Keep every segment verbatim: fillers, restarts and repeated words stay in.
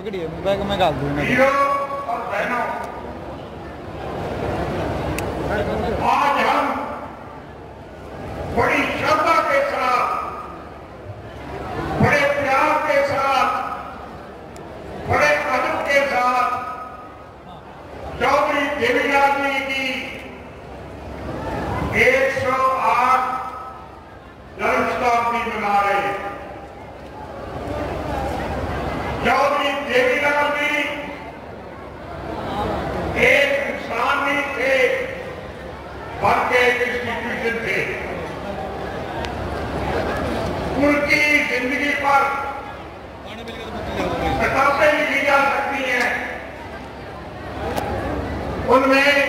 पकड़िए बैग में डाल दूंगा। और बहनों, आज हम बड़ी श्रद्धा के साथ, बड़े प्यार के साथ, बड़े अदब के साथ चौधरी देवीलाल जी की एक सौ आठ जन्म शताब्दी मना रहे हैं। चौधरी देवीलाल जी एक इंसान नहीं थे, बल्कि एक इंस्टीट्यूशन थे। उनकी जिंदगी पर किताबें लिखी जा सकती हैं। उनमें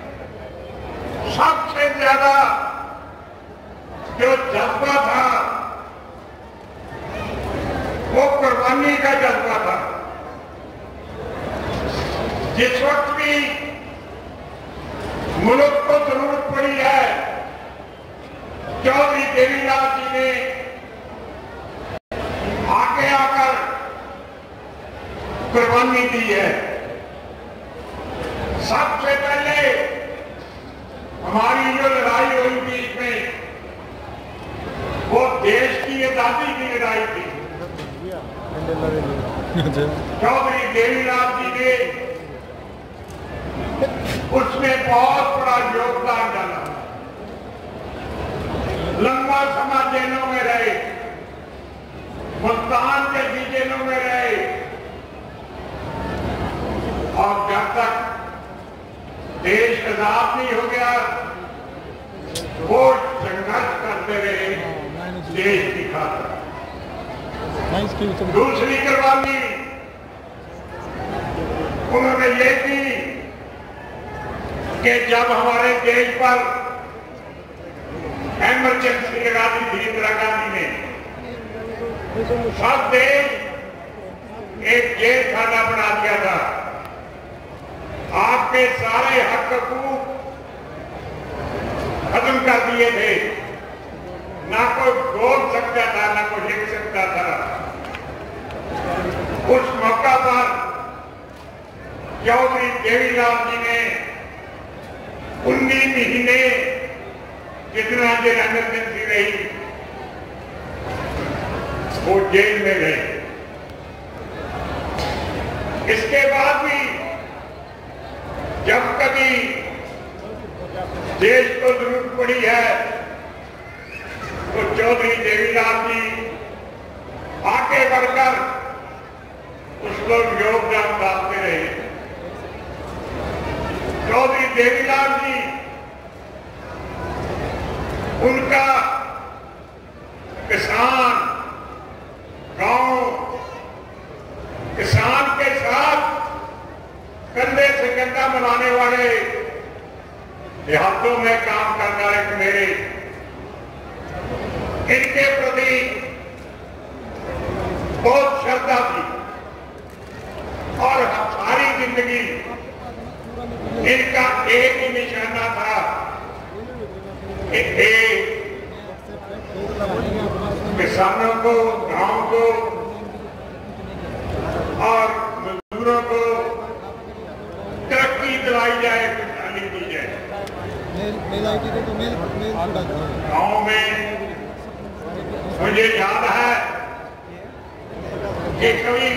सबसे ज्यादा जो जज्बा था वो कुर्बानी का जज्बा था। जिस वक्त भी मुल्क को जरूरत पड़ी है, चौधरी देवीलाल जी ने आगे आकर कुर्बानी दी है। सबसे पहले हमारी जो लड़ाई हुई थी इसमें, वो देश की आजादी की लड़ाई थी। चौधरी देवीलाल जी ने उसमें बहुत बड़ा योगदान डाला। लंबा समय जेलों में रहे, मुल्तान के भी जेलों में रहे, और जब तक देश आजाद नहीं हो गया वो संघर्ष करते रहे देश की खातिर। दूसरी कुर्बानी उन्होंने ये की कि जब हमारे देश पर इमरजेंसी लगा दी थी इंदिरा गांधी ने, सब देश एक जेल खाना बना दिया था। आपके सारे हक हकूक खत्म कर दिए थे, ना कोई बोल सकता था, ना कोई लिख सकता था। उस मौका पर चौधरी देवीलाल जी ने उन्नीस महीने जितना देर इमरजेंसी रही वो जेल में गए। इसके बाद भी जब कभी देश को जरूरत पड़ी है तो चौधरी देवीलाल जी आगे बढ़कर उसको योगदान डालते रहे। चौधरी देवीलाल जी, उनका किसान, गांव, किसान के साथ कंधे से कंधा मिलाने वाले, देहातों में काम करने वाले मेरे, इनके प्रति बहुत श्रद्धा थी और सारी जिंदगी इनका एक ही निशाना था कि किसानों को, गांव को और मजदूरों को तरक्की दिलाई जाए, खुशहाली दी जाए। गांव में मुझे याद है कि कभी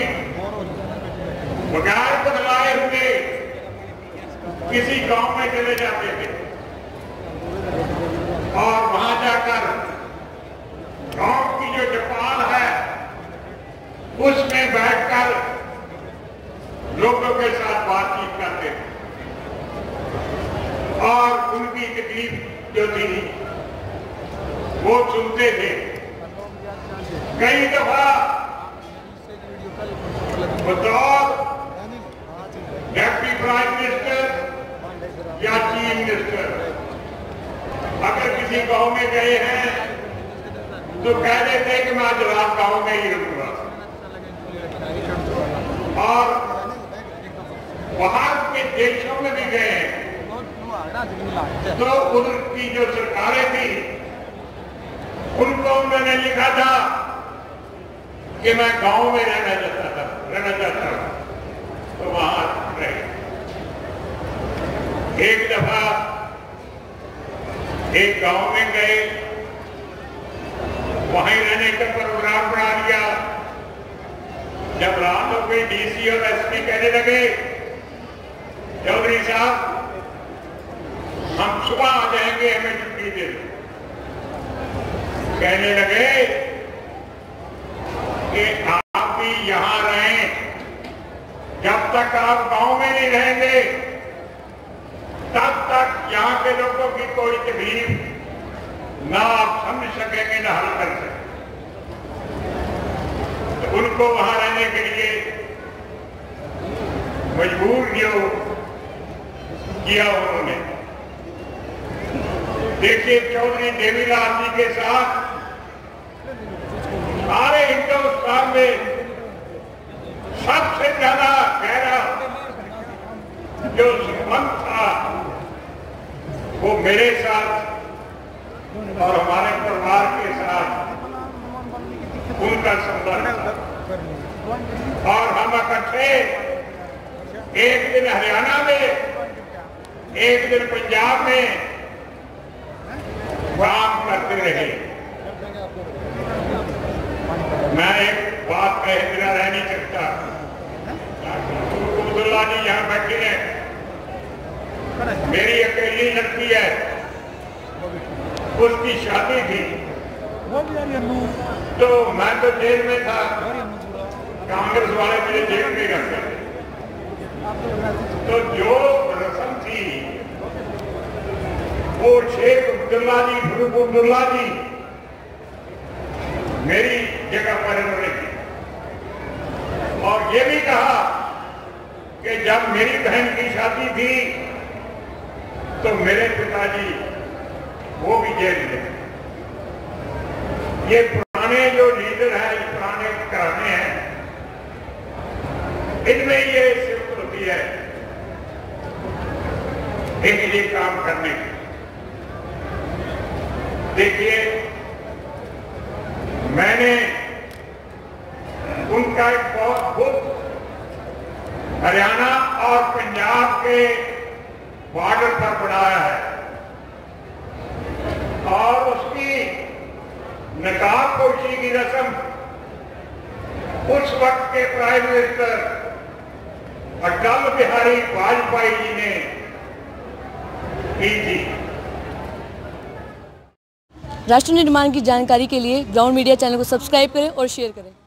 बगैर बदलाए हुए किसी गांव में चले जाते थे और वहां जाकर गांव की जो चौपाल है उसमें बैठकर लोगों के साथ बातचीत करते थे और उनकी तकलीफ जो थी वो सुनते थे। कई दफा बतौर डिप्टी प्राइम मिनिस्टर या चीफ मिनिस्टर अगर किसी गांव में गए हैं तो कह देते कि मैं आज रात गांव में ही रहूंगा, और बाहर के देशों में भी गए हैं तो उनकी जो सरकारें थी उनको उन्होंने लिखा था कि मैं गांव में रहना चाहता था रहना चाहता हूं। दफा एक गांव में गए, वहीं रहने का प्रोग्राम बना लिया। जब रात हो गई, डीसी और एसपी कहने लगे, चौधरी साहब हम सुबह आ जाएंगे, हमें छुट्टी दे दो। कहने लगे कि आप भी यहां रहें, जब तक आप गांव में नहीं रहेंगे तब तक यहां के लोगों की कोई तकलीफ ना आप समझ सकेंगे ना हल कर सकेंगे। तो उनको वहां रहने के लिए मजबूर किया उन्होंने। देखिए, चौधरी देवीलाल जी के साथ सारे हिंदुस्तान में सबसे ज्यादा गहरा जो संबंध था वो मेरे साथ और हमारे परिवार के साथ उनका संबंध था। और हम इकट्ठे एक दिन हरियाणा में, एक दिन पंजाब में काम करते रहे। मैं एक बात कहे बिना रह नहीं सकता। अब्दुल्ला जी यहाँ बैठे हैं, मेरी अकेली लड़की है, उसकी शादी थी तो मैं तो जेल में था, कांग्रेस वाले मुझे जेल में रखते थे। तो जो रस्म थी वो शेख अब्दुल्ला जी, फरूक अब्दुल्ला जी मेरी जगह पर इन्होंने की। और ये भी कहा कि जब मेरी बहन की शादी थी तो मेरे पिताजी वो भी जेल में। ये पुराने जो लीडर हैं, पुराने घराने हैं, इनमें ये सिर्फ होती है एक ये काम करने की। देखिए, मैंने उनका एक बहुत बुत हरियाणा और पंजाब के बॉर्डर पर बनाया है और उसकी नकाब पोशी की रस्म उस वक्त के प्राइम मिनिस्टर अटल बिहारी वाजपेयी जी ने की थी। राष्ट्र निर्माण की जानकारी के लिए ग्राउंड मीडिया चैनल को सब्सक्राइब करें और शेयर करें।